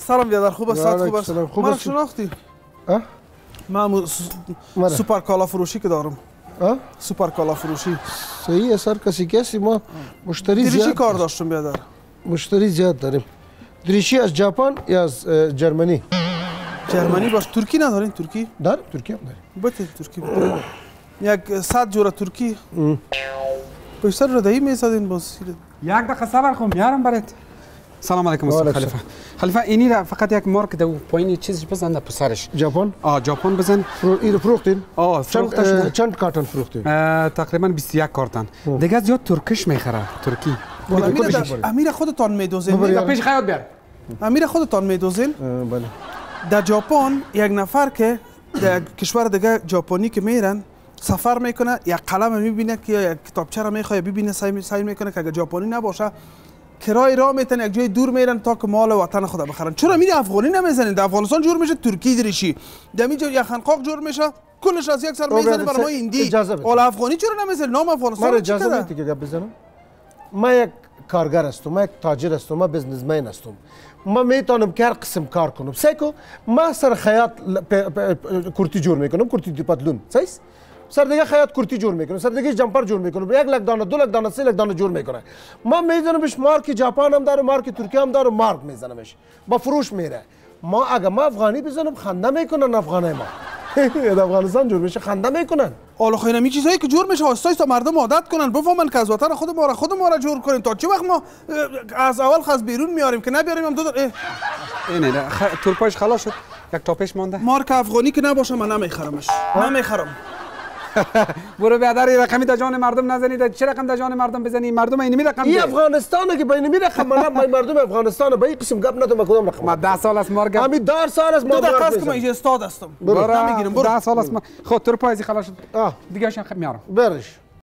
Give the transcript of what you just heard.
سلام بیادر، خوب است؟ خوب است. من شناختی؟ من سوپر کالا فروشی که دارم. سوپر کالا فروشی. صحیح است. هر کسی کسی ما مشتری زیاد. دریچی کار داشتم بیادر. مشتری زیاد داریم. دریچی از ژاپن یا از جرمنی؟ جرمنی باش. ترکی ندارین؟ ترکی؟ داریم. ترکی هم داریم. بده ترکی. یک 100 جوره ترکی. بیشتر رو دهی میزدین باز. یک دقیقه صبر کن میارم برات. سلام علیکم استاد خلیفه. خلیفه اینی را فقط یک مارک دو پایین چیزش بزن در پسرش. ژاپن؟ ژاپن بزن. اینو فروختین؟ فروختش. چند کارتن فروختین؟ تقریبا 21 کارتن. دیگه زیاد ترکش میخره. ترکی. امیر خودتان میدوزین. پیش خیاط بیار. امیر خودتان میدوزین؟ بله. در ژاپن یک نفر که در کشور دیگه ژاپنی که میرن سفر میکنه، یک قلم میبینه که یک کتابچه را میخواد ببینه، سعی میکنه که اگه ژاپنی نباشه کرای راه میتن یک جای دور میرن تا که مال وطن خود بخرن. چرا میری افغانی نمیزنین؟ در افغانستان جور میشه ترکی دریشی، در اینجا یک خنقاق جور میشه کلش از یک سر میزنه برای ما هندی. حالا افغانی چرا نمیزنین؟ نام افغانستان من اجازه بدید که گپ بزنم. من یک کارگر هستم، من یک تاجر هستم، من بزنسمن هستم. من میتونم که هر قسم کار کنم. سیکو ما سر خیاط کرتی جور میکنم، کرتی پتلون. صحیح؟ سر دیگه خیاط کرتی جور میکنه، سر دیگه جمپر جور میکنه، 1 لک دانه، 2 لک دانه، 3 لک دانه جور میکنه. ما میزنمش مارک ژاپن هم داره، مارک ترکیه هم داره، مارک میزنمش با فروش میره. ما اگه ما افغانی بزنم خنده میکنن افغانای ما. در افغانستان جور میشه خنده میکنن. حالا خیلی این چیزایی که جور میشه آستای تا مردم عادت کنن، بفهمن که از وطن خود ما را جور کنیم. تا چه وقت ما از اول خاص بیرون میاریم که نبیاریم هم اینه تورپاش خلاص شد. یک تا پیش مانده. مارک افغانی که نباشه من نمیخرمش. نمیخرم. برو بیادر رقمی در جان مردم نزنید. چه رقم در جان مردم بزنی؟ مردم اینمی رقم این افغانستانه که بینمی رقم من مردم افغانستان به این قسم گپ ندارم. کدام رقم؟ ما 10 سال است مارک. همین 10 سال است ما. 2 دقیقه است که من اینجا استاد هستم. برو نمیگیرم. 10 سال است. خود تورپای خلاص شد. دیگه شان میارم. برش.